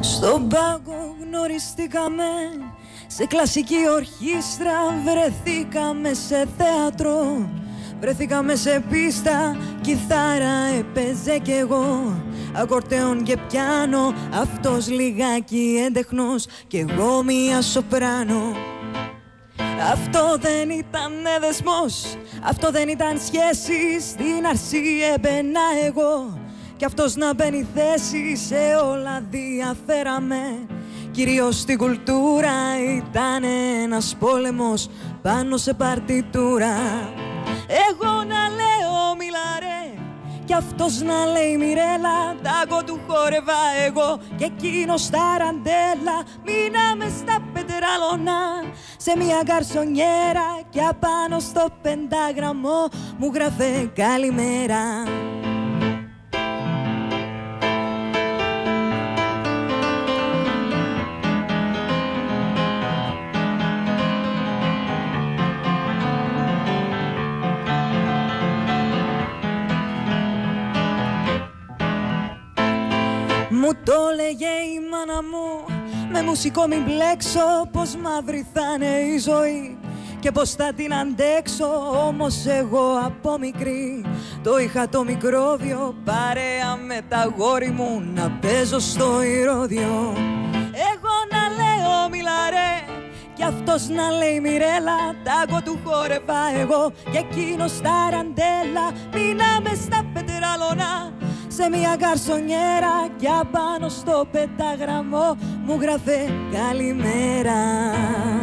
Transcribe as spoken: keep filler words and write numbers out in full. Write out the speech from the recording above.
Στον πάγκο γνωριστήκαμε, σε κλασική ορχήστρα βρεθήκαμε, σε θέατρο βρεθήκαμε, σε πίστα κιθάρα έπαιζε κι εγώ, ακορτεόν και πιάνο, αυτός λιγάκι έντεχνος κι εγώ μία σοπράνο. Αυτό δεν ήταν δεσμός, αυτό δεν ήταν σχέση, στην αρσή έμπαινα εγώ κι αυτός να μπαίνει θέση, σε όλα διαφέραμε. Κυρίως στην κουλτούρα ήταν ένας πόλεμος πάνω σε παρτιτούρα. Εγώ να λέω μιλαρέ κι αυτός να λέει Μιρέλα, τάγκο του χόρευα εγώ και εκείνος τα ραντέλα. Μείναμε στα πετράλωνα σε μια γκαρσονιέρα κι απάνω στο πεντάγραμμο μου γράφε καλημέρα. Μου το λέγε η μάνα μου, με μουσικό μην μπλέξω, πως μαύρη θα είναι η ζωή και πως θα την αντέξω. Όμως εγώ από μικρή το είχα το μικρόβιο, παρέα με τα γόρι μου να παίζω στο ηρώδιο. Εγώ να λέω μιλαρέ κι αυτός να λέει Μιρέλα, τάγκο του χόρευα εγώ και εκείνος τα ραντέλα. Μείναμε στα πετράλωνα σε μια γκαρσονιέρα κι απάνω στο πεντάγραμμο μου γράφε καλημέρα.